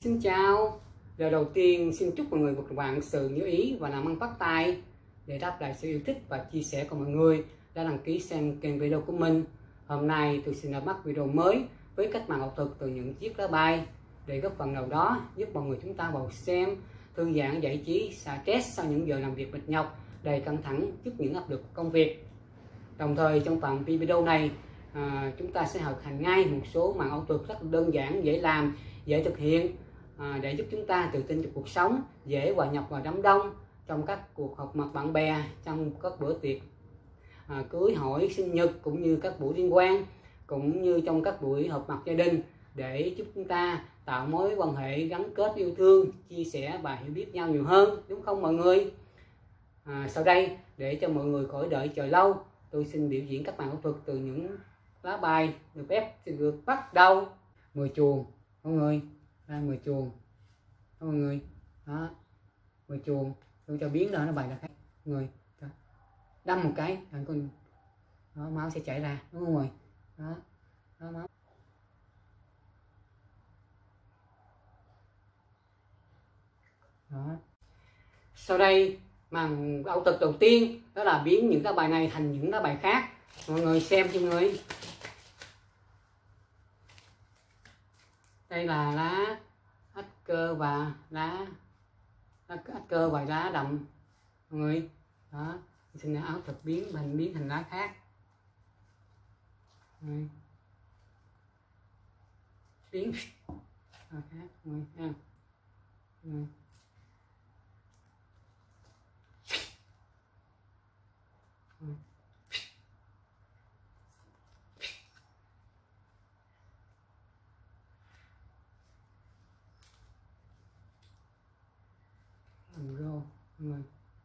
Xin chào. Lời đầu tiên xin chúc mọi người một vạn sự như ý và làm ăn phát tài. Để đáp lại sự yêu thích và chia sẻ của mọi người đã đăng ký xem kênh video của mình. Hôm nay tôi xin ra mắt video mới với cách mạng ảo thuật từ những chiếc lá bài để góp phần nào đó giúp mọi người chúng ta vào xem, thư giãn, giải trí, xả stress sau những giờ làm việc mệt nhọc đầy căng thẳng trước những áp lực công việc. Đồng thời trong phạm vi video này chúng ta sẽ thực hành ngay một số màn ảo thuật rất đơn giản, dễ làm, dễ thực hiện để giúp chúng ta tự tin trong cuộc sống, dễ hòa nhập vào đám đông trong các cuộc họp mặt bạn bè, trong các bữa tiệc cưới hỏi, sinh nhật, cũng như các buổi liên quan, cũng như trong các buổi họp mặt gia đình, để giúp chúng ta tạo mối quan hệ gắn kết yêu thương, chia sẻ và hiểu biết nhau nhiều hơn, đúng không mọi người? Sau đây, để cho mọi người khỏi đợi chờ lâu, tôi xin biểu diễn các màn ảo thuật từ những lá bài được phép được bắt đầu. 10 chuồng mọi người, ra 10 chuồng mọi người, đó 10 chuồng. Tôi cho biến ra nó bài là khác mọi người, đâm một cái là con đó, máu sẽ chảy ra, đúng không mọi người? Đó máu. Đó. Sau đây màn ảo thuật đầu tiên đó là biến những lá bài này thành những lá bài khác. Mọi người xem cho mọi người. Đây là lá ách cơ và lá ách cơ và lá đậm mọi người. Đó, xin ảo thuật biến thành lá khác. Biến lá khác mọi người ha. Làm rô mọi người.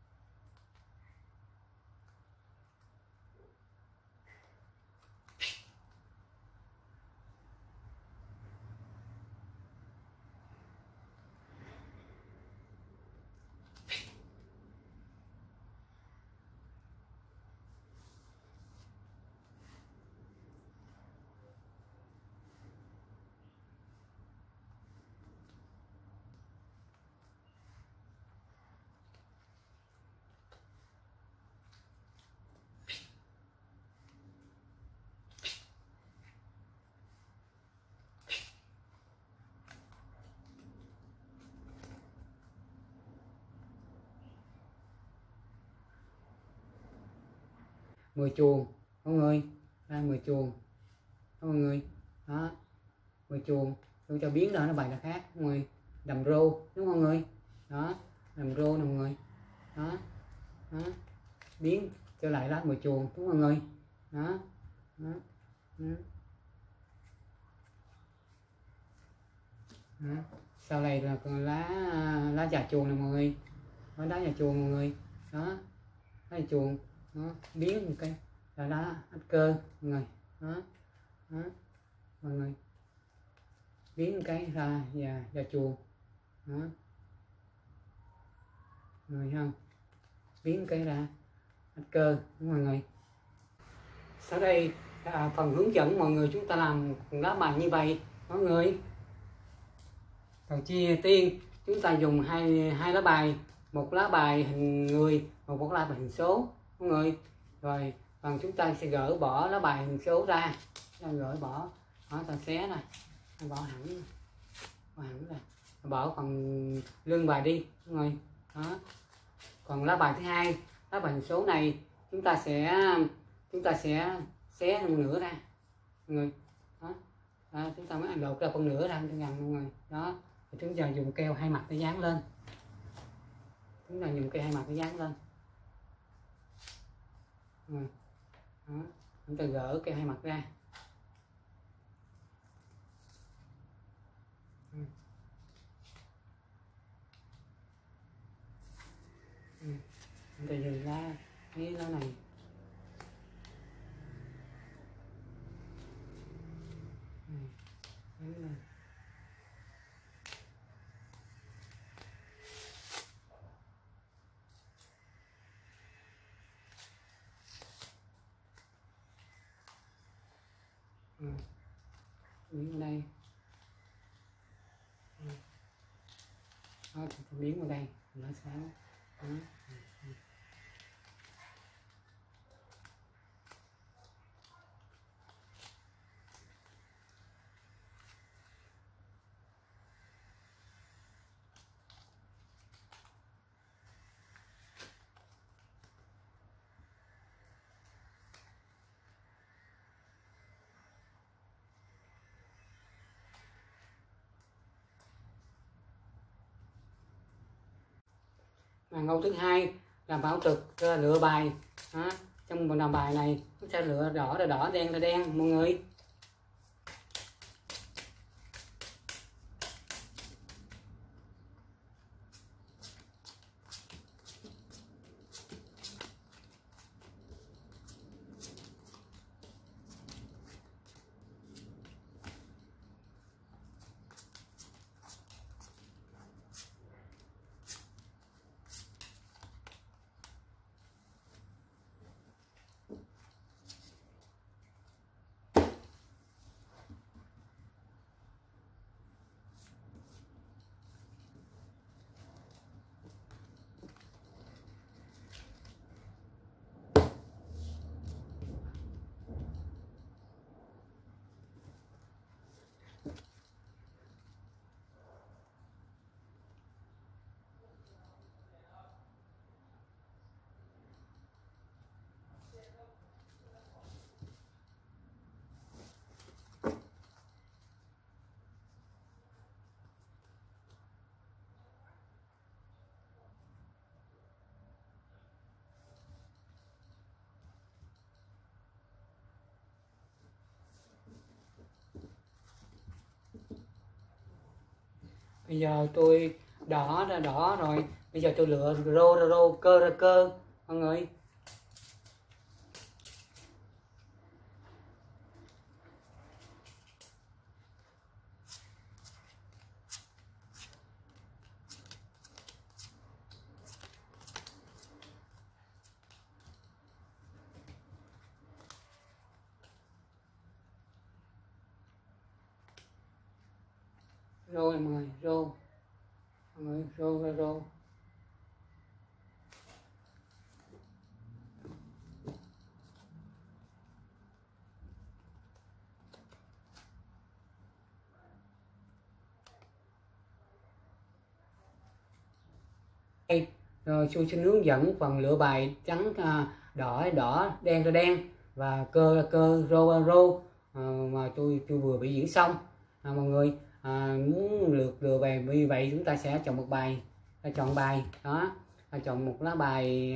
Mười chuồng mọi người, ra 10 chuồng mọi người. Đó 10 chuồng, tôi cho biến ra nó bài là khác mọi người. Đầm rô đúng không mọi người? Đó đầm rô nè mọi người. Đó biến trở lại lá 10 chuồng đúng không mọi người? Đó. Sau này là lá già chuồng nè mọi người. Đó, lá già chuồng mọi người. Đó lá già chuồng. Đó, biến một cái là lá ách cơ mọi người. Đó mọi người, biến một cái ra và chuồng. Đó mọi người không, biến cái ra ách cơ đúng mọi người. Sau đây là phần hướng dẫn mọi người chúng ta làm lá bài như vậy mọi người. Đầu tiên chúng ta dùng hai lá bài, một lá bài hình người, một lá bài hình số mọi người. Rồi phần chúng ta sẽ gỡ bỏ lá bài hình số ra, gỡ bỏ, đó ta xé này, bỏ hẳn ra, bỏ phần lưng bài đi mọi người. Đó. Còn lá bài thứ hai, lá bài hình số này chúng ta sẽ xé một nửa ra mọi người. Đó, chúng ta mới lột ra phần nửa ra cho gần mọi người. Đó, thì chúng ta dùng keo hai mặt để dán lên. Chúng ta dùng keo hai mặt để dán lên. Đó, chúng ta gỡ keo hai mặt ra. Chúng ta dùng cái lá này. Miếng ở đây. đó, miếng vào đây nó sáng đó. Câu thứ hai là bảo trực lựa bài đó. Trong một làm bài này chúng ta lựa đỏ là đỏ, đen là đen mọi người. Bây giờ tôi đỏ ra đỏ rồi, bây giờ tôi lựa rô ra rô, cơ ra cơ mọi người. Rô này mọi người, rô mọi người, rô ra rô. Rồi tôi xin hướng dẫn phần lựa bài trắng đỏ đỏ, đen ra đen và cơ ra cơ, rô ra rô mà tôi vừa bị diễn xong. Mọi người muốn lựa bài như vậy chúng ta sẽ chọn một bài, chọn bài đó, chọn một lá bài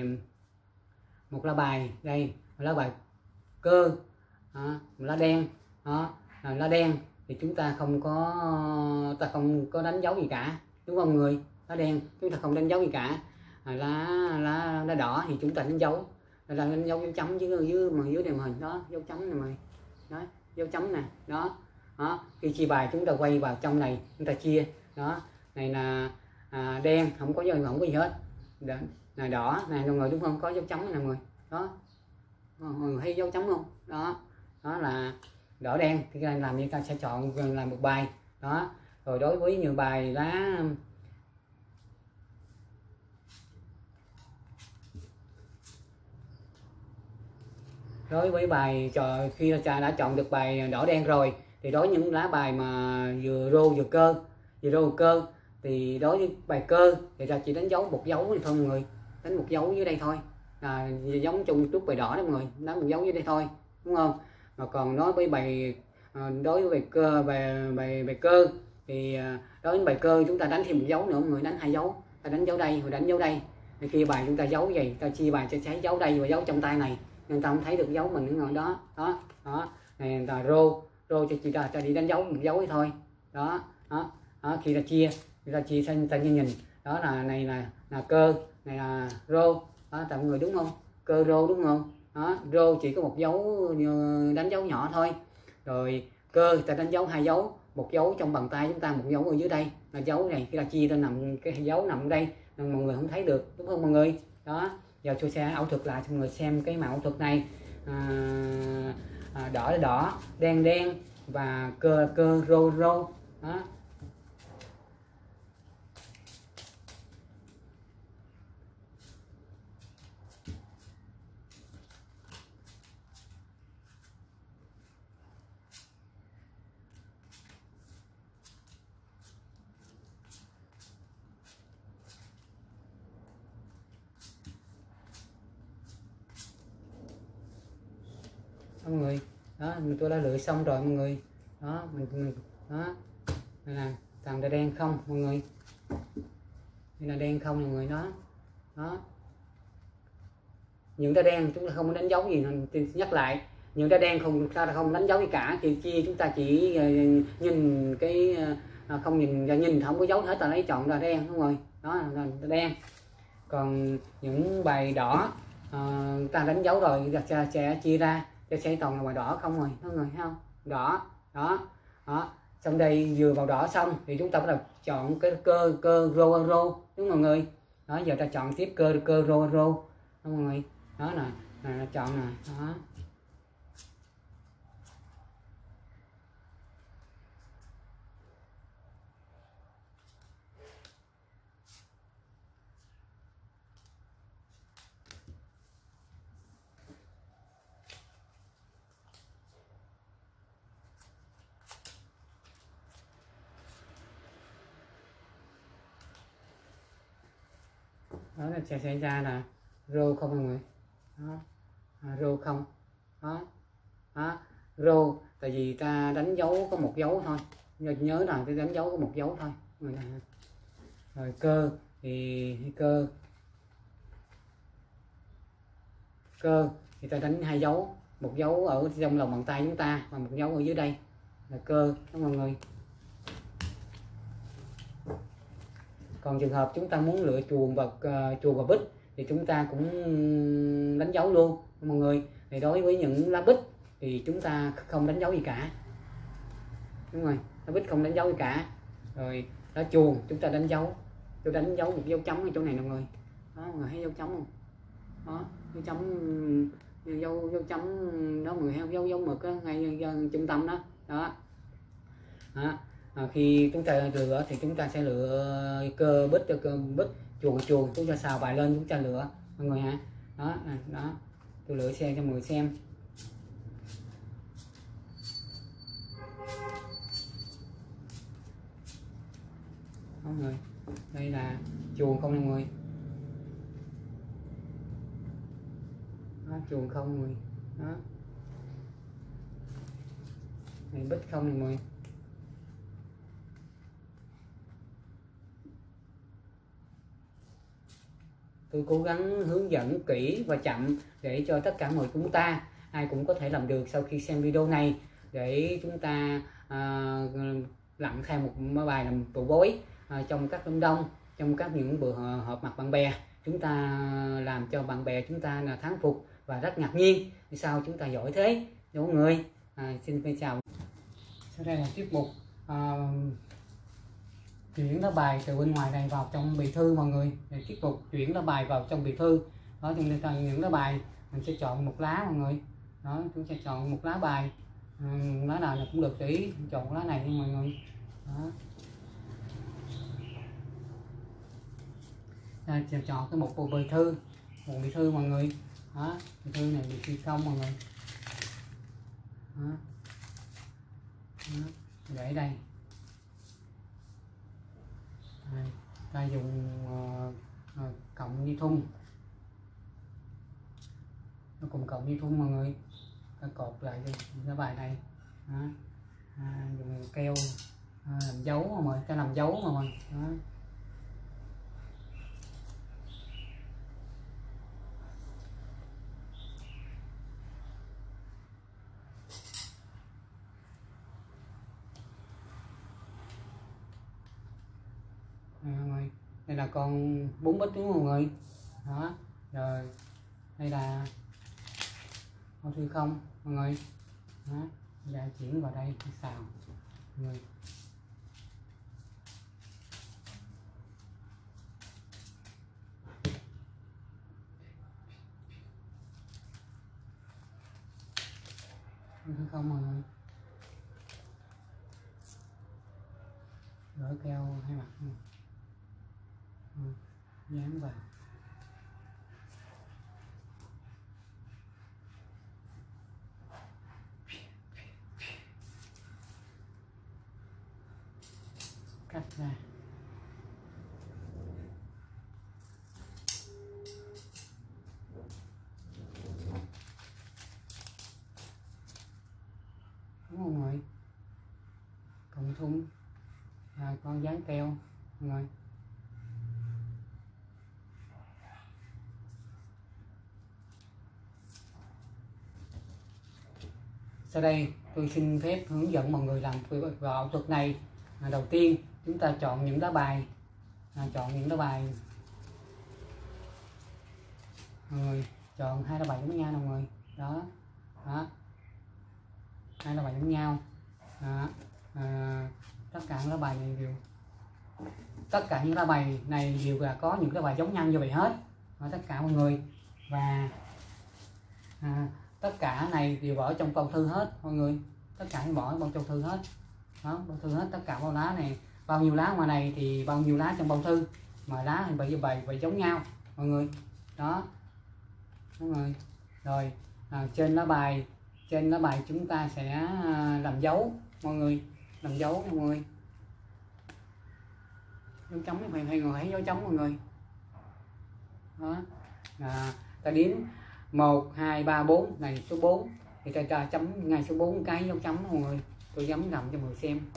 đây, một lá bài cơ đó, một lá đen đó. Lá đen thì chúng ta không có đánh dấu gì cả, đúng không người? Lá đen chúng ta không đánh dấu gì cả. Lá đỏ thì chúng ta đánh dấu, đánh dấu chấm dưới này hình đó, dấu chấm này mày đó, dấu chấm nè đó. Đó, khi chia bài chúng ta quay vào trong này chúng ta chia đó. Này là đen, không có gì hết, là đỏ này mọi người, đúng không? Có dấu chấm này mọi người đó, mọi người thấy dấu chấm không? Đó, đó là đỏ đen. Thì làm như ta sẽ chọn làm một bài đó. Rồi đối với nhiều bài lá đối với bài khi đã chọn được bài đỏ đen rồi thì đối với những lá bài mà vừa rô vừa cơ thì đối với bài cơ thì ta chỉ đánh dấu một dấu này thôi mọi người, đánh một dấu dưới đây thôi, giống chung chút bài đỏ đó mọi người, đánh một dấu dưới đây thôi, đúng không? Mà còn đối với bài cơ, bài cơ thì đối với bài cơ chúng ta đánh thêm một dấu nữa mọi người, đánh hai dấu, ta đánh dấu đây rồi đánh dấu đây. Thì khi bài chúng ta giấu vậy, ta chia bài sẽ thấy dấu đây và dấu trong tay này, nên ta không thấy được dấu mình nữa đó. Đó này là rô cho chị ta đi đánh dấu một dấu ấy thôi đó. Khi ta chia sang ta nhìn đó là này là cơ, này là rô đó, mọi người đúng không? Cơ rô đúng không? Đó, rô chỉ có một dấu, đánh dấu nhỏ thôi. Rồi cơ ta đánh dấu hai dấu, một dấu trong bàn tay chúng ta, một dấu ở dưới đây là dấu này. Khi ta chia ta nằm cái dấu nằm ở đây nên mọi người không thấy được, đúng không mọi người? Đó, giờ tôi sẽ ảo thuật lại cho mọi người xem cái màu ảo thuật này. Đỏ là đỏ, đen đen và cơ rô đó. mọi người. Đó, tôi đã lựa xong rồi mọi người. Đó, mình đó, đây là toàn là đen không mọi người, đây là đen không mọi người. Đó, những đá đen chúng ta không có đánh dấu gì, tôi nhắc lại, những đá đen chúng ta không đánh dấu gì cả, chúng ta chỉ nhìn cái không nhìn không có dấu hết, ta lấy chọn là đen đúng rồi. Đó là đen. Còn những bài đỏ ta đánh dấu rồi sẽ chia ra, sẽ toàn là bài đỏ không rồi mọi người thấy không. Đỏ đó. Xong đây vừa vào đỏ xong thì chúng ta bắt đầu chọn cái cơ rô đúng mọi người. Đó, giờ ta chọn tiếp cơ rô đúng mọi người. Đó là chọn nè. Đó là sẽ ra là rô không mọi người. Đó, rô không. Đó, rô tại vì ta đánh dấu có một dấu thôi, nhớ là tôi đánh dấu có một dấu thôi. Rồi cơ thì cơ thì ta đánh hai dấu, một dấu ở trong lòng bàn tay chúng ta và một dấu ở dưới đây là cơ đó mọi người. Còn trường hợp chúng ta muốn lựa chuồn và bích thì chúng ta cũng đánh dấu luôn mọi người. Thì đối với những lá bích thì chúng ta không đánh dấu gì cả, đúng rồi, lá bích không đánh dấu gì cả. Rồi lá chuồn chúng ta đánh dấu, tôi đánh dấu một dấu chấm ở chỗ này mọi người. Đó, mọi người thấy dấu chấm không? Đó, dấu chấm, dấu chấm đó mọi người thấy dấu mực đó, ngay trung tâm đó. Đó. Khi chúng ta lựa thì chúng ta sẽ lựa cơ bích, chuồn chúng ta xào bài lên chúng ta lựa mọi người hả. Đó tôi lựa xe cho mọi người xem. Đó, mọi người, đây là chuồn không mọi người. Đó, chuồn không mọi người. Đó, này bích không mọi người. Tôi cố gắng hướng dẫn kỹ và chậm để cho tất cả mọi chúng ta ai cũng có thể làm được sau khi xem video này, để chúng ta lặn theo một bài làm tụ bối trong các đám đông, trong các những bữa họp mặt bạn bè, chúng ta làm cho bạn bè chúng ta là thán phục và rất ngạc nhiên sao chúng ta giỏi thế đúng mọi người. Xin chào. Sau đây là tiết mục chuyển lá bài từ bên ngoài này vào trong bì thư mọi người. Để tiếp tục chuyển lá bài vào trong bì thư. Đó, cho nên những lá bài mình sẽ chọn một lá mọi người. Đó, chúng sẽ chọn một lá bài, lá nào cũng được, ý chọn lá này nha mọi người. Đó, đây, sẽ chọn cái một bì thư mọi người. Đó, bì thư này bì thư không mọi người. Đó. Đó, để đây. Ta dùng cộng như thun, nó cùng cộng như thun mọi người. Ta cột lại cái bài này. Đó. Dùng keo làm dấu mọi người, ta làm dấu mọi người. Đó. Đây là con 4 bích đúng không mọi người. Đó, rồi đây là ô thư không mọi người. Đó, ra chuyển vào đây xào mọi người. Ô thư không mọi người. Rửa keo hai mặt. Dán vào. Cắt ra. keo mọi người. Sau đây tôi xin phép hướng dẫn mọi người làm ảo thuật này. Đầu tiên chúng ta chọn những lá bài, mọi người chọn 2 lá bài giống nhau mọi người, đó, 2 lá bài giống nhau, tất cả những lá bài này đều, tất cả những lá bài này đều là có những lá bài giống nhau như vậy hết, tất cả mọi người, và tất cả này đều bỏ trong bao thư hết mọi người, tất cả bỏ trong thư hết, đó, bao thư hết, tất cả bao lá này, bao nhiêu lá ngoài này thì bao nhiêu lá trong bao thư, mà lá thì bày giống nhau mọi người, đó, đúng rồi. Trên lá bài chúng ta sẽ làm dấu mọi người, làm dấu mọi người, dấu chấm, hay ngồi thấy dấu chấm mọi người, đó, ta đếm 1 2 3 4, này số 4 thì ta chấm ngay số 4 cái dấu chấm mọi người, tôi chấm gầm cho mọi người xem,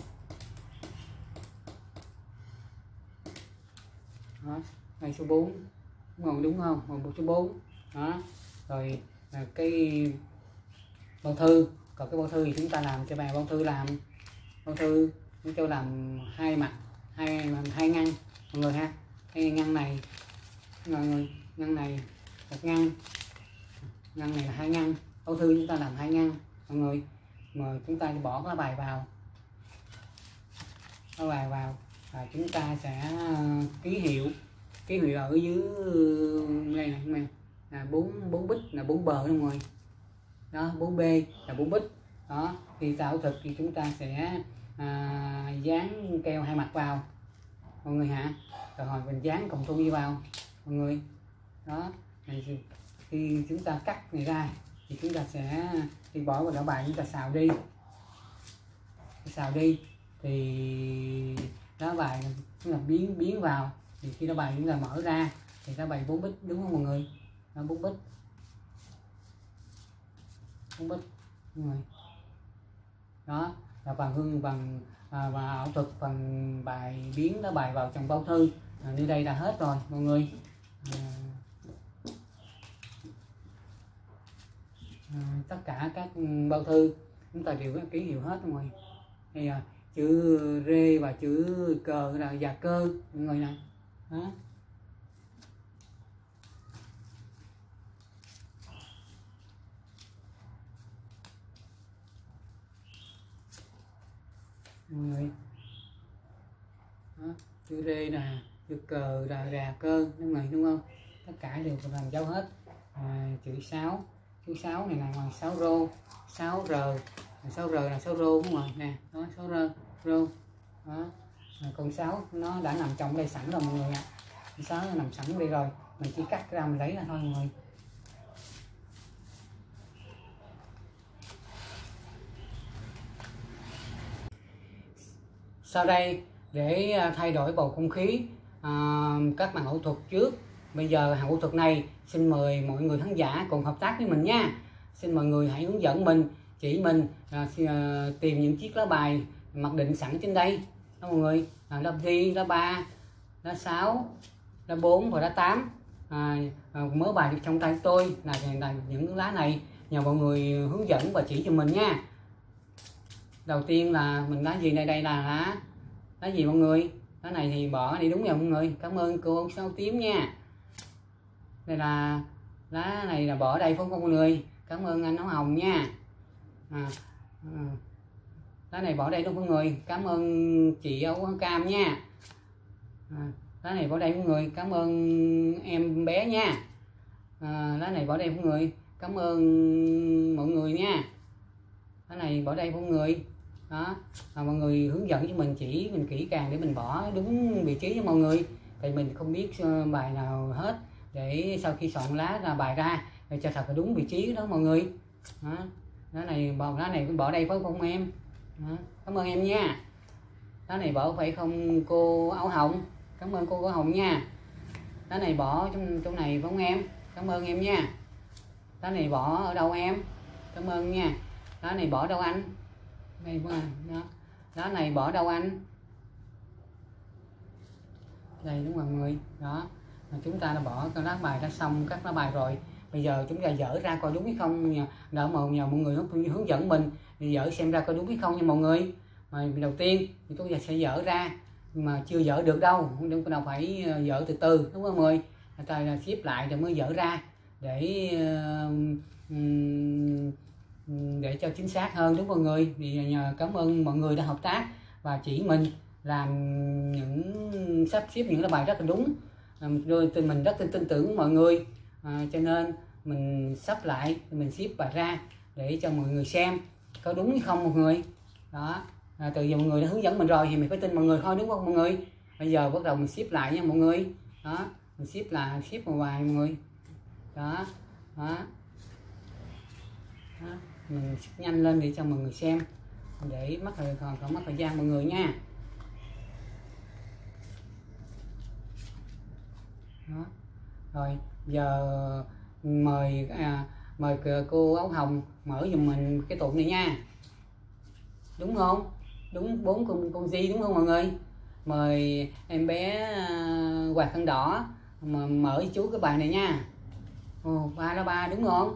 đó, ngay số 4 đúng không, một số 4, đó. Rồi cái bao thư, còn cái bao thư thì chúng ta làm cho bài bao thư, chúng tôi làm 2 mặt, hai ngăn mọi người ha, hai ngăn này mọi người, ngăn này một ngăn này là 2 ngăn, bao thư chúng ta làm 2 ngăn mọi người, mà chúng ta bỏ lá bài vào, và chúng ta sẽ ký hiệu ở dưới đây này, là 4 bích là 4 bờ mọi người, đó, 4B là 4 bích, đó. Khi tạo thực thì chúng ta sẽ dán keo 2 mặt vào mọi người hả, rồi mình dán cộng thu vào mọi người, đó. Khi chúng ta cắt này ra thì chúng ta sẽ đi bỏ vào đảo bài, chúng ta xào đi thì lá bài chúng ta biến vào, thì khi lá bài chúng ta mở ra thì lá bài 4 bích, đúng không mọi người, 4 bích mọi người, đó là và ảo thuật phần bài biến lá bài vào trong bao thư như đây là hết rồi mọi người. Tất cả các bao thư chúng ta đều có ký hiệu hết mọi người, thì chữ rê và chữ cờ là và cơ mọi người nè, đó. Mọi người, đó, chữ rê nè, chữ cờ là rà cơ đúng không, tất cả đều làm dấu hết. Chữ 6, chữ 6 này là ngoài 6 rô, 6R là 6 rô đúng không nè, đó, 6 rô, đó. Con 6 nó đã nằm trong đây sẵn rồi mọi người ạ, 6 nó nằm sẵn đây rồi, mình chỉ cắt ra mình lấy ra thôi mọi người. Sau đây để thay đổi bầu không khí các màn ảo thuật trước, bây giờ màn ảo thuật này xin mời mọi người khán giả cùng hợp tác với mình nha. Xin mọi người hãy hướng dẫn mình, chỉ mình tìm những chiếc lá bài mặc định sẵn trên đây đó mọi người, lá ghi, lá 3, lá 6, lá 4 và lá 8. Mớ bài được trong tay tôi là những lá này, nhờ mọi người hướng dẫn và chỉ cho mình nha. Đầu tiên là mình lá gì đây là lá gì mọi người, lá này thì bỏ đi đúng rồi mọi người, cảm ơn cô Sáu Tím nha. Đây là lá này là bỏ đây phải không mọi người, cảm ơn anh Áo Hồng nha. Lá này bỏ đây đúng mọi người, cảm ơn chị Áo Cam nha. Lá này bỏ đây mọi người, cảm ơn em bé nha. Lá này bỏ đây mọi người, cảm ơn mọi người nha. Lá này bỏ đây mọi người, đó. Mọi người hướng dẫn cho mình, chỉ mình kỹ càng để mình bỏ đúng vị trí cho mọi người, tại mình không biết bài nào hết, để sau khi soạn lá ra bài ra để cho thật là đúng vị trí đó mọi người, đó. Lá này bỏ đây phải không em, đó. Cảm ơn em nha. Lá này bỏ phải không cô Áo Hồng, cảm ơn cô Áo Hồng nha. Lá này bỏ trong này phải không em, cảm ơn em nha. Lá này bỏ ở đâu em, cảm ơn nha. Lá này bỏ đâu anh, đây đó. Lá này bỏ đâu anh, đây đúng mọi người. Đó, chúng ta đã bỏ cái lá bài đã xong các lá bài rồi, bây giờ chúng ta dở ra coi đúng hay không nha, đỡ nhờ mọi người hướng dẫn mình dở xem ra coi đúng hay không nha mọi người. Mà đầu tiên thì chúng ta sẽ dở ra, nhưng mà chưa dở được đâu, chúng ta phải dở từ từ đúng không mọi người, người ta xếp lại rồi mới dở ra để cho chính xác hơn đúng mọi người. Thì nhờ cảm ơn mọi người đã hợp tác và chỉ mình làm những sắp xếp những lá bài rất là đúng, rồi mình rất tin tưởng mọi người, cho nên mình sắp lại mình xếp bài ra để cho mọi người xem có đúng hay không mọi người. Đó, từ giờ mọi người đã hướng dẫn mình rồi thì mình phải tin mọi người thôi đúng không mọi người. Bây giờ bắt đầu mình xếp lại nha mọi người. Đó, mình xếp lại, xếp vào bài mọi người. Đó, đó. Đó, mình xếp nhanh lên để cho mọi người xem, để mất thời gian mọi người nha. Đó. Rồi giờ mời cô áo hồng mở giùm mình cái tụng này nha, đúng không? Đúng 4 con di đúng không mọi người? Mời em bé quạt khăn đỏ mà mở chú cái bài này nha. Ồ, 3 lá 3 đúng không?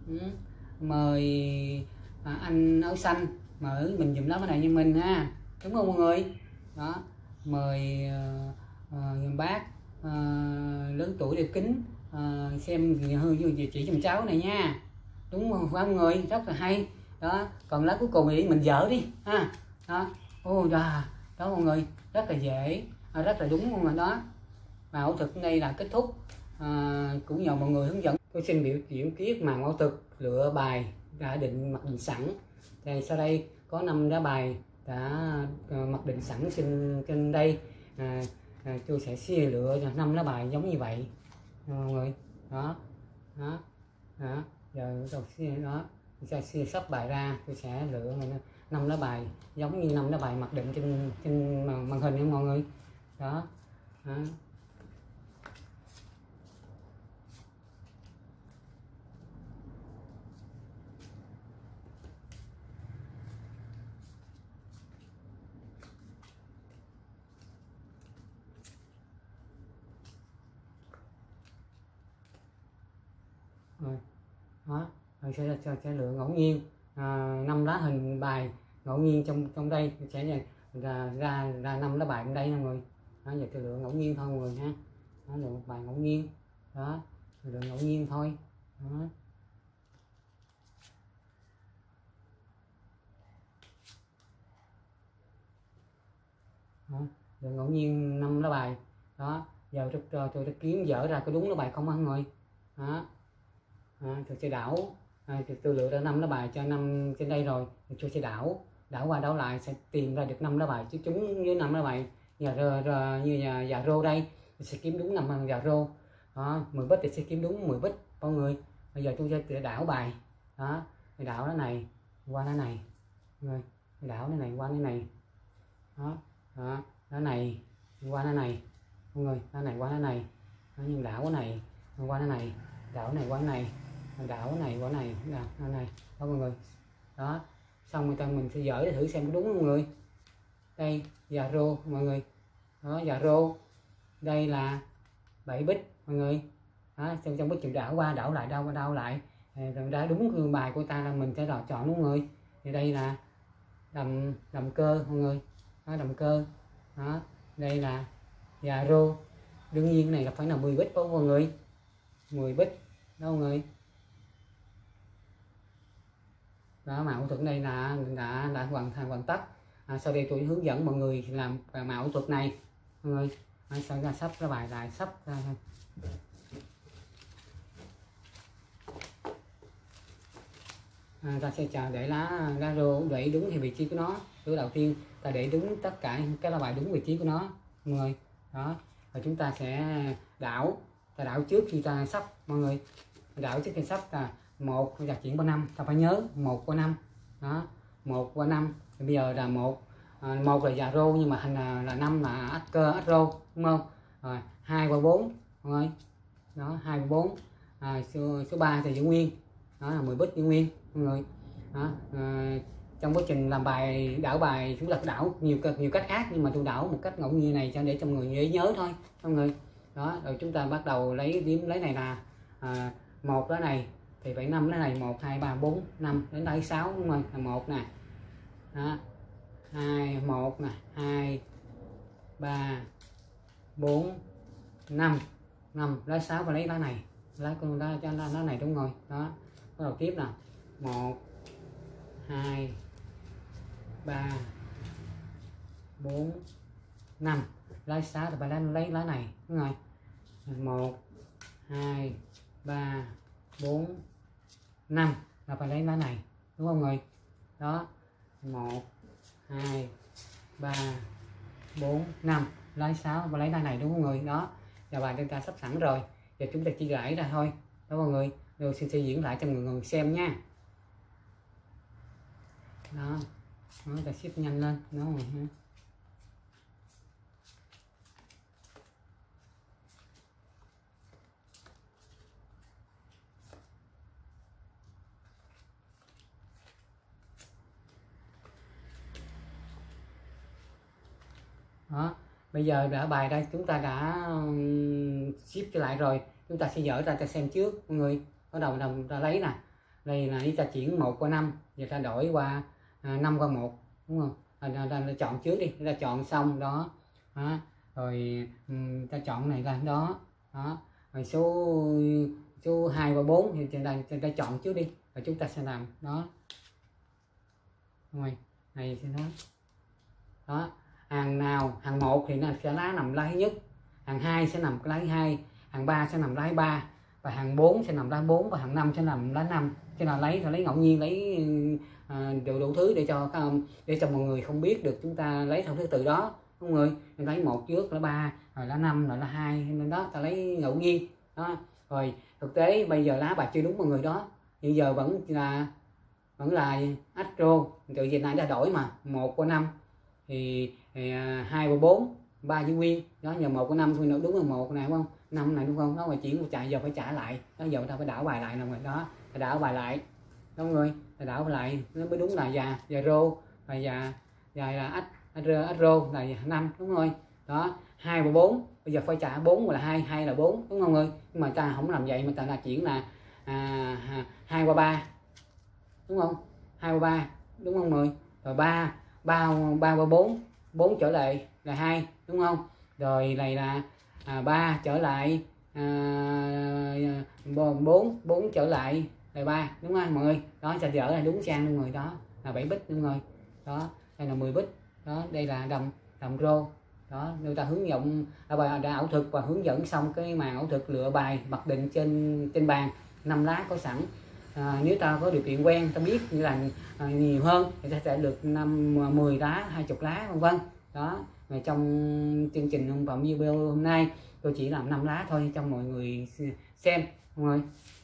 Mời anh áo xanh mở mình giùm lá này như mình ha, đúng không mọi người? Đó, mời bác lớn tuổi đeo kính xem chỉ giùm cháu này nha, đúng không mọi người? Rất là hay. Đó, còn lá cuối cùng thì mình dở đi ha. Đó, ô đó mọi người, rất là dễ, rất là đúng luôn rồi đó. Màu thực đây là kết thúc, cũng nhờ mọi người hướng dẫn. Tôi xin biểu diễn kiết màn ảo thực lựa bài đã mặc định sẵn. Thì sau đây có 5 lá bài đã mặc định sẵn trên đây. Tôi sẽ lựa 5 lá bài giống như vậy mọi người. Đó, đó, đó. Giờ đầu tiên đó sẽ sắp bài ra, tôi sẽ lựa 5 lá bài giống như 5 lá bài mặc định trên màn hình nha mọi người. Đó, đó. Rồi, đó, rồi sẽ lựa ngẫu nhiên 5 lá hình bài ngẫu nhiên trong đây sẽ ra 5 lá bài trong đây nha mọi người. Đó, giờ tôi lựa ngẫu nhiên thôi mọi người ha. Đó, lựa một bài ngẫu nhiên. Đó, lựa ngẫu nhiên thôi. Đó. Đó, lựa ngẫu nhiên 5 lá bài. Đó, giờ tôi đã kiếm dở ra có đúng lá bài không mọi người. Đó. Tôi sẽ đảo, tôi lựa ra 5 lá bài cho 5 trên đây rồi, tôi sẽ đảo qua đảo lại sẽ tìm ra được 5 lá bài chứ chúng với 5 lá bài như nhà rô đây tôi sẽ kiếm đúng 5 nhà rô. Đó, 10 bit thì sẽ kiếm đúng 10 bit mọi người. Bây giờ tôi sẽ đảo bài. Đó, đảo nó này qua nó này rồi, đảo nó này qua nó này. Đó, đó, nó này qua nó này mọi người, nó này qua nó này. Đó, nhưng đảo cái này qua nó này, đảo này qua này, đảo này qua này, đảo này đó mọi người. Đó, xong mình sẽ dở để thử xem có đúng không mọi người. Đây già rô mọi người. Đó, già rô đây là 7 bit mọi người. Đó, trong bit chịu đảo qua đảo lại đau lại rồi đã đúng bài của ta là mình sẽ chọn đúng người. Thì đây là đầm cơ mọi người. Đó, đầm cơ. Đó, đây là già rô, đương nhiên cái này là phải là 10 bit của mọi người, 10 bit đâu mọi người. Đó, mạo thuật đây là đã hoàn tất. Sau đây tôi hướng dẫn mọi người làm mạo thuật này mọi người. Sau ra sắp cái bài lại sắp ra thôi. Ta sẽ để lá rô để đúng theo vị trí của nó. Thứ đầu tiên ta để đúng tất cả các lá bài đúng vị trí của nó mọi người. Đó, rồi chúng ta sẽ đảo, trước khi ta sắp mọi người. Đảo trước khi sắp là 1 là chuyển qua 5, ta phải nhớ 1 qua 5. Đó, 1 qua 5 thì bây giờ là 1 là già rô nhưng mà thành là 5 là ách cơ ách rô đúng không? Rồi 2 qua 4 mọi người. Đó, 2 qua 4. Số 3 thì giữ nguyên. Đó là 10 bit giữ nguyên mọi người. Đó, trong quá trình làm bài đảo bài chúng ta đảo nhiều cách khác, nhưng mà tôi đảo một cách ngẫu nhiên này cho để cho người dễ nhớ thôi mọi người. Đó, rồi chúng ta bắt đầu lấy điểm lấy này là 1 lá này thì phải 5 lá này, 1 2 3 4 5 đến đây 6 đúng không? Là 1 nè, đó, 2 1 nè, 2 3 4 5 lá 6 và lấy lá này, lá này đúng rồi. Đó, bắt đầu tiếp nào, 1 2 3 4 5 lá 6 thì phải lấy lá này đúng rồi. 1 2 3 4 5 là phải lấy lá này đúng không người? Đó, 1 2 3 4 5 lá 6 và lấy lá này đúng không người? Đó, và bài chúng ta sắp sẵn rồi, giờ chúng ta chỉ gãi ra thôi đó mọi người. Rồi xin sẽ diễn lại cho mọi người xem nha. Đó, nó ta xếp nhanh lên đó rồi ha. Đó, bây giờ đã bài đây chúng ta đã ship trở lại rồi, chúng ta sẽ dở ra ta xem trước mọi người. Bắt đầu ta lấy nè, đây là ta chuyển 1 qua 5, giờ ta đổi qua 5 qua 1 đúng không? Ta chọn trước đi, ta chọn xong đó, rồi ta chọn này là đó, rồi số 2 và 4 thì ta chọn trước đi, rồi chúng ta sẽ làm đó rồi này sẽ đó. Hàng 1 thì nó sẽ nằm lá thứ nhất, hàng 2 sẽ nằm lá thứ 2, hàng 3 sẽ nằm lá thứ 3, và hàng 4 sẽ nằm lá 4, và hàng 5 sẽ nằm lá 5. Cho nên lấy ngẫu nhiên, lấy đủ thứ để cho mọi người không biết được chúng ta lấy theo thứ tự đó mọi người. Mình lấy 1 trước, lá 3, rồi lá 5, rồi lá 2, nên đó ta lấy ngẫu nhiên đó. Rồi thực tế bây giờ lá bài chưa đúng mọi người đó, hiện giờ vẫn là astro, từ giờ này đã đổi mà 1 qua 5 thì 2 và 4 3 giữ nguyên đó, nhờ 1 qua 5 thôi đúng là 1 này đúng không, 5 này đúng không? Nó mà chuyển chạy giờ phải trả lại đó, giờ ta phải đảo bài lại nè rồi đó, ta đảo bài lại đó mọi người, ta đảo bài lại nó mới đúng là già rô, và già là astro là 5 đúng rồi. Đó, 2 và 4 bây giờ phải trả 4 là 2 là 4 đúng không người? Nhưng mà ta không làm vậy, mà ta là chuyển là 2 qua 3 đúng không? 2 qua 3 đúng không người? Rồi 3 qua 4 trở lại là 2 đúng không? Rồi này là 3 trở lại 4 trở lại là 3 đúng không mọi người? Đó, sẽ dở là đúng sang luôn người, đó là 7 bit đúng rồi. Đó, đây là 10 bit. Đó, đây là đồng rô. Đó, người ta hướng dẫn đã ảo thực và hướng dẫn xong cái màn ảo thực lựa bài mặc định trên bàn, 5 lá có sẵn. Nếu ta có điều kiện quen, ta biết như là nhiều hơn thì ta sẽ được 10 lá, 20 lá vân vân. Đó, mà trong chương trình phạm video hôm nay tôi chỉ làm 5 lá thôi cho mọi người xem mọi người.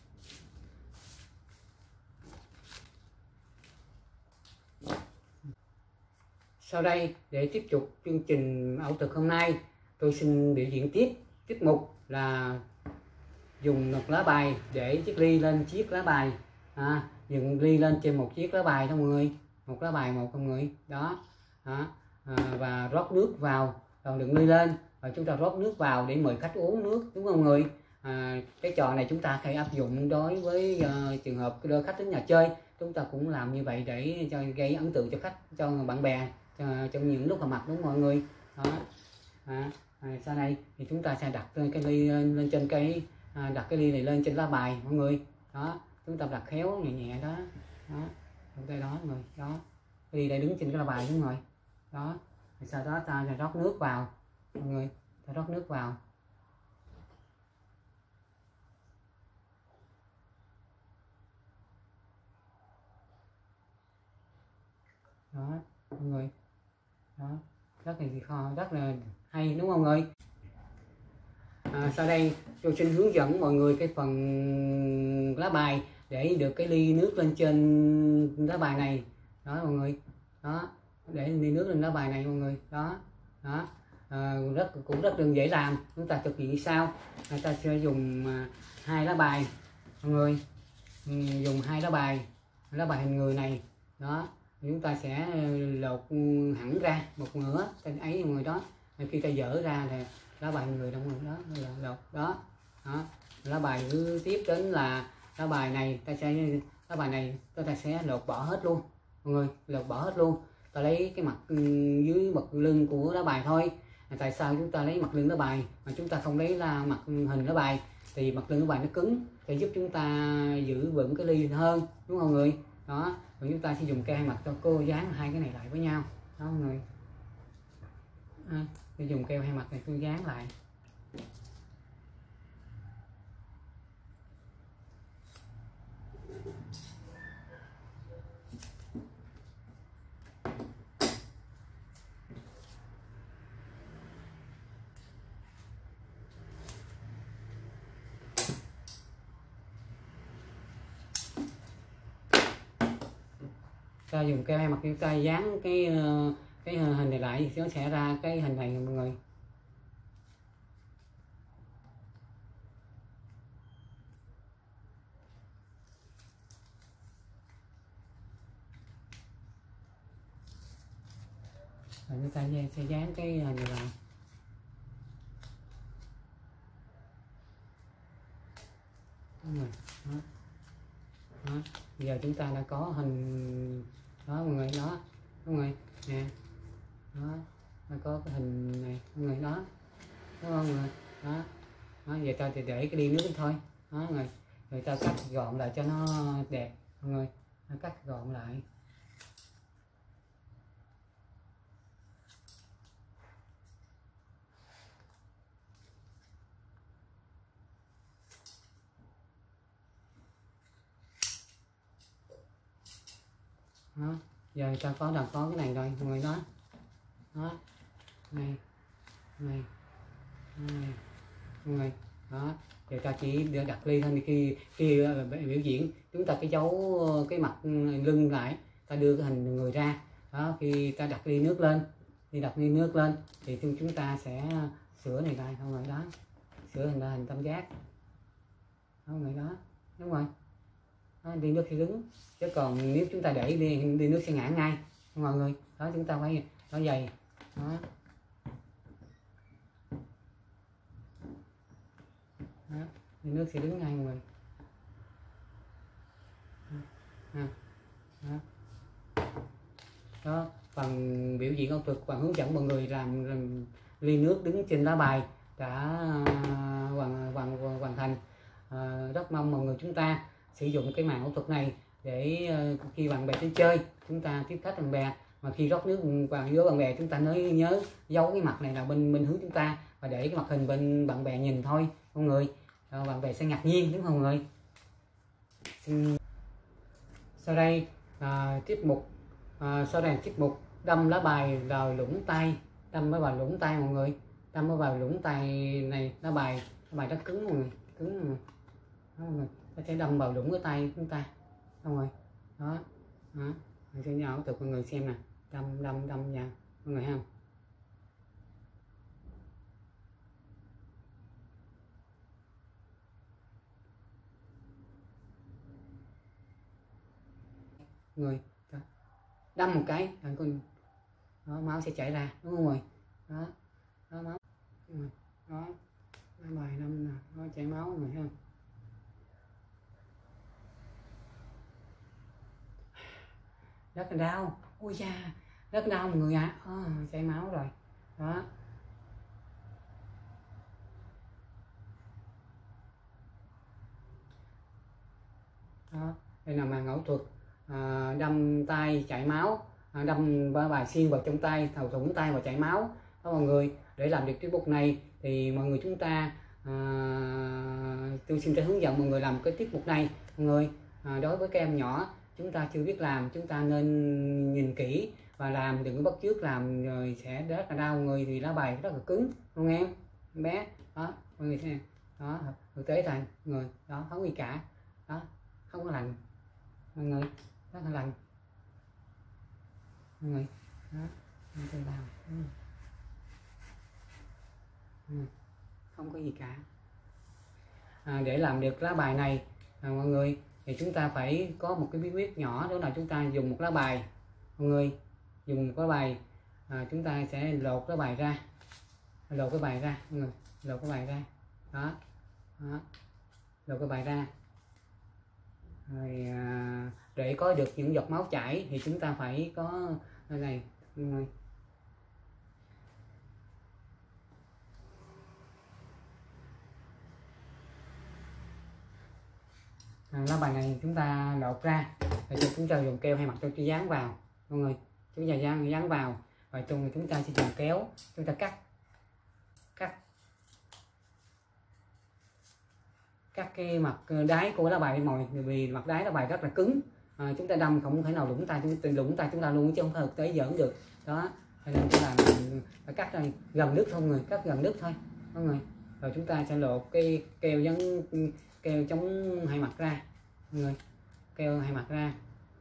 Sau đây để tiếp tục chương trình ảo thực hôm nay, tôi xin biểu diễn tiếp tiết mục là dùng một lá bài để chiếc ly lên chiếc lá bài, dùng ly lên trên một chiếc lá bài đó mọi người, một lá bài một mọi người đó, và rót nước vào, rồi đựng ly lên và chúng ta rót nước vào để mời khách uống nước đúng không mọi người? Cái trò này chúng ta hay áp dụng đối với trường hợp đưa khách đến nhà chơi, chúng ta cũng làm như vậy để cho gây ấn tượng cho khách, cho bạn bè, trong những lúc gặp mặt đúng mọi người đó. Sau đây thì chúng ta sẽ đặt cái ly lên trên cái đặt cái ly này lên trên lá bài mọi người. Đó, chúng ta đặt khéo nhẹ nhẹ đó, đây đó mọi người, đó cái ly đây đứng trên cái lá bài đúng rồi. Đó, rồi sau đó ta rót nước vào mọi người, ta rót nước vào. Đó mọi người, đó rất là hay đúng không mọi người? Sau đây tôi xin hướng dẫn mọi người cái phần lá bài để được cái ly nước lên trên lá bài này đó mọi người. Đó, để ly nước lên lá bài này mọi người. Đó, cũng rất dễ làm. Chúng ta thực hiện như sau: ta sẽ dùng 2 lá bài mọi người, dùng 2 lá bài hình người này đó, chúng ta sẽ lột hẳn ra một nửa ấy mọi người đó. Khi ta dỡ ra thì lá bài người đông người đó là lột đó. Đó, lá bài cứ tiếp đến là lá bài này lá bài này ta sẽ lột bỏ hết luôn mọi người, lột bỏ hết luôn. Ta lấy cái mặt dưới mặt lưng của lá bài thôi. Tại sao chúng ta lấy mặt lưng lá bài mà chúng ta không lấy là mặt hình lá bài? Thì mặt lưng lá bài nó cứng để giúp chúng ta giữ vững cái ly hơn, đúng không mọi người? Đó, rồi chúng ta sẽ dùng cây hai mặt cho cô dán hai cái này lại với nhau đó mọi người. Tôi dùng keo hai mặt này tôi dán lại. Ta dùng keo hai mặt chúng ta dán cái hình này lại thì nó sẽ ra cái hình này mọi người. Rồi chúng ta sẽ dán cái hình này lại. Đúng rồi. Đó. Đó. Bây giờ chúng ta đã có hình đó mọi người, đó mọi người nè, đó nó có cái hình này mọi người đó, đúng không mọi người? Đó, đó giờ ta thì để cái ly nước thôi đó mọi người, rồi ta cắt gọn lại cho nó đẹp mọi người, ta cắt gọn lại. Đó, giờ ta có cái này rồi mọi người đó, đó này này này mọi người đó. Giờ ta chỉ để đặt ly thôi, khi biểu diễn chúng ta cái dấu cái mặt lưng lại, ta đưa cái hình người ra đó. Khi ta đặt ly nước lên, thì chúng ta sẽ sửa này lại mọi người đó, sửa hình ra hình tam giác đó mọi người đó, đúng rồi đó. Ly nước thì đứng, chứ còn nếu chúng ta để ly nước sẽ ngã ngay mọi người đó. Chúng ta phải nó dày đó. Đó, nước sẽ đứng ngay mọi người. Đó. Đó, phần biểu diễn ảo thuật và hướng dẫn mọi người làm ly nước đứng trên lá bài đã hoàn thành. Rất mong mọi người chúng ta sử dụng cái màn ảo thuật này để khi bạn bè đến chơi chúng ta tiếp khách bạn bè, mà khi rót nước vào giữa bạn bè chúng ta nhớ giấu cái mặt này là bên hướng chúng ta và để cái mặt hình bên bạn bè nhìn thôi mọi người. Bạn bè sẽ ngạc nhiên đúng không mọi người? Sau đây tiết mục đâm lá bài vào lũng tay, đâm mới vào lũng tay mọi người, đâm mới vào lũng tay này. Lá bài rất cứng mọi người, cứng mọi người. Đó, mọi người có thể đâm vào lũng cái tay chúng ta mọi người đó. Đó, mình sẽ nhỏ từ mọi người xem nè, đâm vào mọi người không? Người đâm một cái là con đó, máu sẽ chảy ra đúng không rồi? Đó, đó máu đó, bài đâm nè, nó chảy máu người thấy không? Rất là đau, ôi da, rất đau mọi người ạ. Chảy máu rồi đó. Đó, đây là màn ảo thuật đâm tay chảy máu, đâm bài xiên vào trong tay, thầu thủng tay và chảy máu đó mọi người. Để làm được tiết mục này thì mọi người chúng ta tôi xin hướng dẫn mọi người làm cái tiết mục này mọi người. Đối với các em nhỏ chúng ta chưa biết làm, chúng ta nên nhìn kỹ và làm, đừng có bắt chước làm rồi sẽ rất là đau người, thì lá bài rất là cứng không em bé đó mọi người xem đó. Thực tế thành người đó không gì cả đó, không có lành mọi người, rất là lành mọi người đó. Không có gì cả. Để làm được lá bài này mọi người thì chúng ta phải có một cái bí quyết nhỏ, đó là chúng ta dùng một lá bài mọi người dùng cái bài chúng ta sẽ lột cái bài ra, lột cái bài ra mọi người, lột cái bài ra đó, đó. Lột cái bài ra rồi, để có được những giọt máu chảy thì chúng ta phải có cái này mọi người. Lá bài này chúng ta lột ra rồi chúng ta dùng keo hay mặt cho dán vào mọi người, chúng ta dán vào và chúng ta sẽ dùng kéo chúng ta cắt cái mặt đáy của lá bài mồi, vì mặt đáy lá bài rất là cứng, chúng ta đâm không thể nào lũng tay chúng ta luôn chứ không thực tế giỡn được đó, nên chúng ta phải cắt này gần đứt thôi người, cắt gần đứt thôi mọi người, rồi chúng ta sẽ lột cái keo keo chống hai mặt ra mọi người, keo hai mặt ra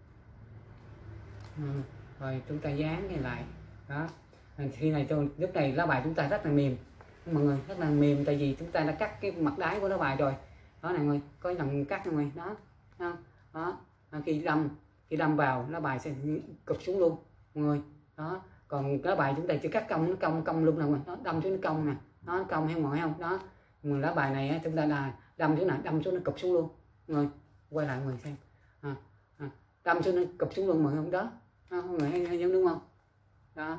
rồi chúng ta dán cái lại đó. Khi này lúc này lá bài chúng ta rất là mềm mọi người, rất là mềm, tại vì chúng ta đã cắt cái mặt đáy của lá bài rồi đó này mọi người, có lần cắt mọi người đó, đó. Khi đâm vào lá bài sẽ cụp xuống luôn mọi người đó, còn lá bài chúng ta chỉ cắt cong luôn nè, nó đâm xuống nó cong nè, nó cong hay mọi không đó, mà lá bài này chúng ta là đâm xuống nó cụp xuống luôn mọi người, quay lại mọi người xem đâm xuống nó cụp xuống luôn mọi người, không đó mọi người hay giống đúng không đó.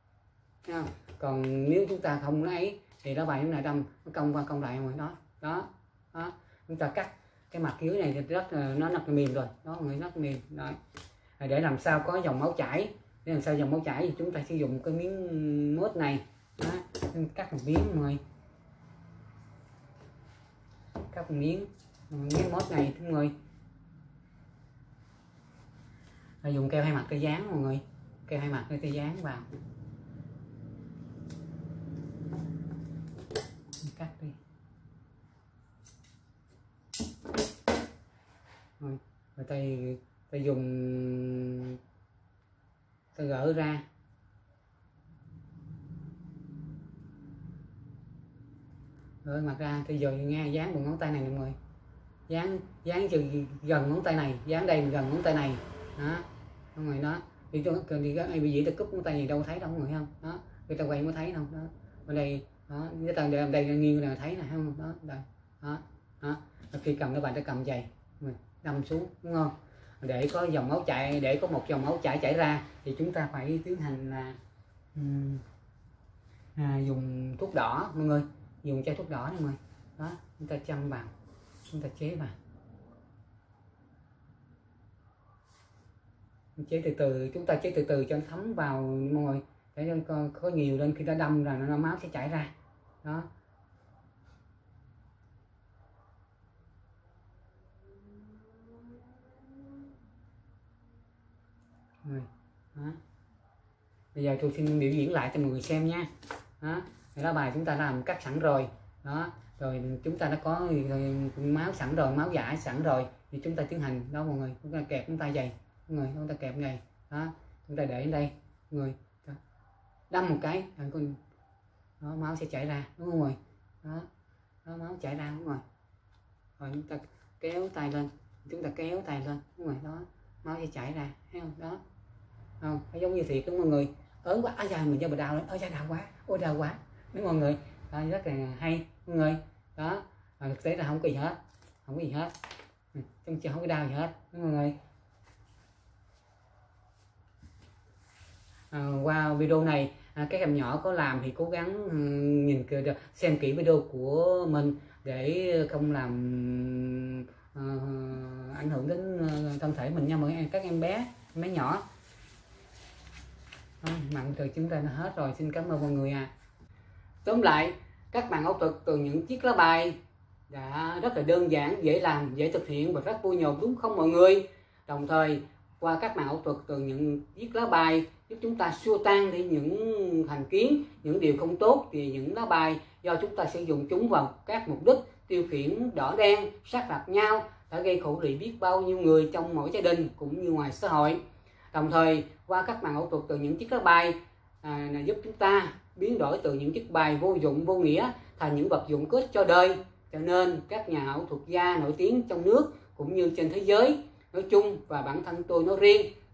Còn nếu chúng ta không lấy thì lá bài chúng ta đâm nó cong qua cong lại mọi người đó, chúng ta cắt cái mặt dưới này thì rất là nó mềm rồi đó mọi người, rất mềm rồi. Để làm sao có dòng máu chảy, để làm sao dòng máu chảy thì chúng ta sử dụng cái miếng mốt này đó, cắt một miếng mọi người, cắt một miếng mốt này mọi người, dùng keo hai mặt để dán mọi người, keo hai mặt để dán vào, cắt đi rồi ta dùng ta gỡ ra rồi mặt ra thì giờ nghe dán bằng ngón tay này mọi người, dán chừng gần ngón tay này, dán đây gần ngón tay này đó mọi người đó, thì ai bị gì ta cúp ngón tay gì đâu thấy đâu mọi người không đó, người ta quay mới thấy đâu đó, ở đây đó, người ta đây nghiêng là thấy nè không đó, đây đó. Khi cầm cái bàn ta cầm dày đâm xuống đúng không, để có dòng máu chảy, để có một dòng máu chảy ra thì chúng ta phải tiến hành là dùng thuốc đỏ mọi người, dùng chai thuốc đỏ này mọi người đó, chúng ta châm vào, chúng ta chế vào, chế từ từ, chúng ta chế từ từ cho nó thấm vào mọi người, để có nhiều lên khi nó đâm ra nó máu sẽ chảy ra đó. Đó. Bây giờ tôi xin biểu diễn lại cho mọi người xem nha đó. Lá bài chúng ta làm cắt sẵn rồi đó, rồi chúng ta đã có máu sẵn rồi, máu giả sẵn rồi thì chúng ta tiến hành đó mọi người, chúng ta kẹp chúng ta dày mọi người, chúng ta kẹp này đó, chúng ta để đến đây mọi người, đâm một cái đó, máu sẽ chảy ra đúng không mọi người đó, máu chảy ra đúng rồi, rồi chúng ta kéo tay lên, chúng ta kéo tay lên đúng rồi đó, máu sẽ chảy ra thấy không đó, không giống như thiệt đúng mọi người, ớn quá da mình cho bà đau lên, da đau quá, ôi đau quá đúng mọi người đó, rất là hay mọi người đó, thực tế là không có gì hết, không có gì hết, trong chưa không có đau gì hết đúng mọi người. Qua video này các em nhỏ có làm thì cố gắng xem kỹ video của mình để không làm ảnh hưởng đến thân thể mình nha mọi người, các em bé nhỏ. Mặn từ chúng ta đã hết rồi, xin cảm ơn mọi người Tóm lại, các màn ảo thuật từ những chiếc lá bài đã rất là đơn giản, dễ làm, dễ thực hiện và rất vui nhộn đúng không mọi người? Đồng thời qua các màn ảo thuật từ những chiếc lá bài giúp chúng ta xua tan đi những thành kiến, những điều không tốt về những lá bài do chúng ta sử dụng chúng vào các mục đích tiêu khiển đỏ đen, sát phạt nhau, đã gây khổ lụy biết bao nhiêu người trong mỗi gia đình cũng như ngoài xã hội. Đồng thời qua các màn ảo thuật từ những chiếc lá bài giúp chúng ta biến đổi từ những chiếc bài vô dụng vô nghĩa thành những vật dụng kết cho đời. Cho nên các nhà ảo thuật gia nổi tiếng trong nước cũng như trên thế giới nói chung và bản thân tôi nói riêng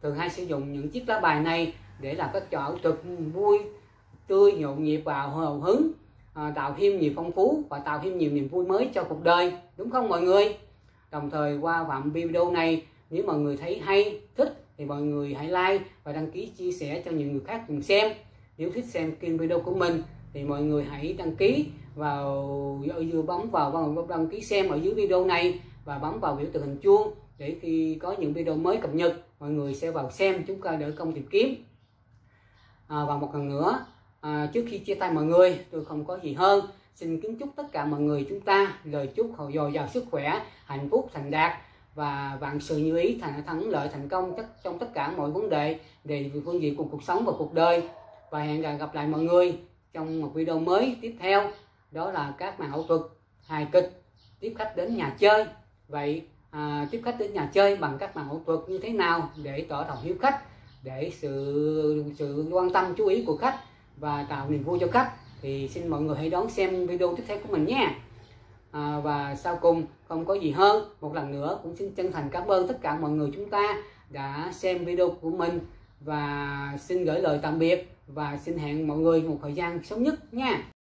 thường hay sử dụng những chiếc lá bài này để làm các trò ảo thuật vui tươi, nhộn nhịp và hào hứng, tạo thêm nhiều phong phú và tạo thêm nhiều niềm vui mới cho cuộc đời, đúng không mọi người? Đồng thời qua phạm video này, nếu mọi người thấy hay, thích thì mọi người hãy like và đăng ký chia sẻ cho nhiều người khác cùng xem. Nếu thích xem kênh video của mình thì mọi người hãy đăng ký bấm vào đăng ký xem ở dưới video này và bấm vào biểu tượng hình chuông để khi có những video mới cập nhật mọi người sẽ vào xem, chúng ta đỡ công tìm kiếm. Và một lần nữa, trước khi chia tay mọi người, tôi không có gì hơn xin kính chúc tất cả mọi người chúng ta lời chúc dồi dào sức khỏe, hạnh phúc, thành đạt và vạn sự như ý, thắng lợi, thành công trong tất cả mọi vấn đề về phương diện của cuộc sống và cuộc đời. Và hẹn gặp lại mọi người trong một video mới tiếp theo, đó là các màn ảo thuật, hài kịch, tiếp khách đến nhà chơi. Vậy tiếp khách đến nhà chơi bằng các màn ảo thuật như thế nào để tỏ lòng hiếu khách, để sự quan tâm chú ý của khách và tạo niềm vui cho khách, thì xin mọi người hãy đón xem video tiếp theo của mình nhé. Và sau cùng không có gì hơn, một lần nữa cũng xin chân thành cảm ơn tất cả mọi người chúng ta đã xem video của mình, và xin gửi lời tạm biệt và xin hẹn mọi người một thời gian sớm nhất nha.